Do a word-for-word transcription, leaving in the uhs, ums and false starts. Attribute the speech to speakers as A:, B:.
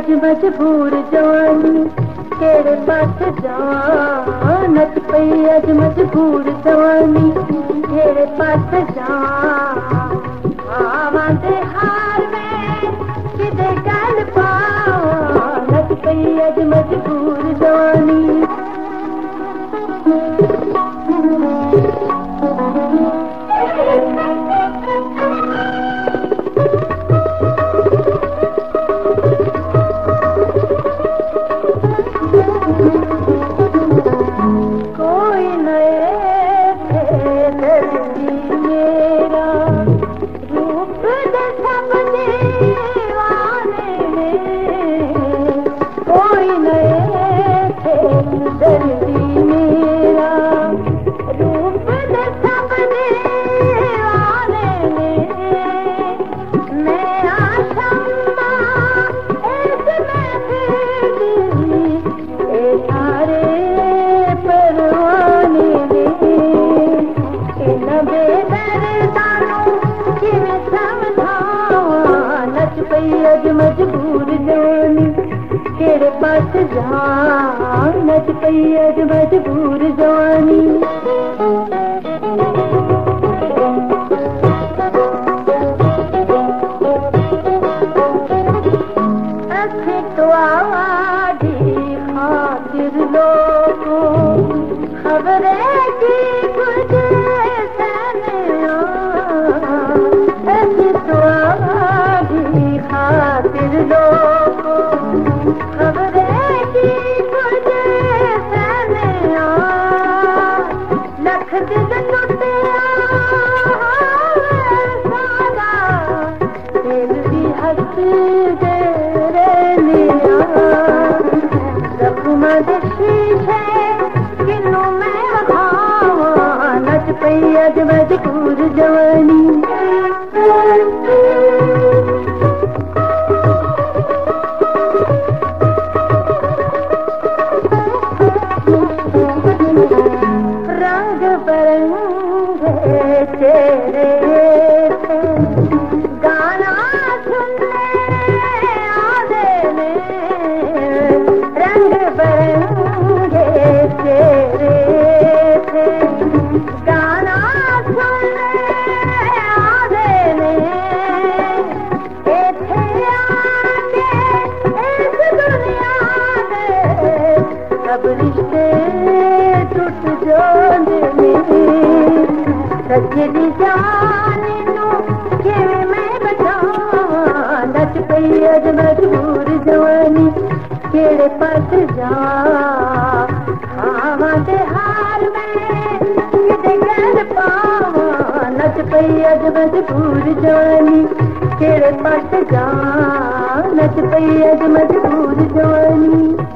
A: अज मजबूर जवानी केड़े पास जावां नच पई अज मजबूर जवानी केड़े पास जावां आवां दे हार में किदे गल पावां नच पई अज मजबूर जवानी कोई नए थे दर्दी मेरा रूप दे सपने वाले कोई नए थे दर्दी मेरा रूप दे सपने वाले मैं आशम्मा ऐस में फिरदी ए सारे परवाने ने इन बेदर्दानों किवें समझावां नच पई अज मजबूर जवानी केड़े पास जावां नच पई अज मजबूर जवानी अखे तो आवाज़ी खातिर लोगों खबरें की कुछ सनिया अखे तो आवाज़ी खातिर लोगों खबरें की कुछ सनिया लख दिल टूटिया सारा दिल भी हंस दे रहनिया जख्म दे शीशे किन्नू मैं वखावां नच पई अज मजबूर जवानी रंग बरंगे तेरे थे गाना सुनने आदे ने रंग बरंगे तेरे थे गाना सुनने आदे ने इत्थे आके इस दुनिया दे सब रिश्ते टूट जांदे ने सच्ची जान नू किवें मैं बचावां नच पई अज मजबूर जवानी केड़े पास जावां आवां दे हार में किदे गल पावां नच पई अज मजबूर जवानी केड़े पास जावां नच पई अज मजबूर जवानी।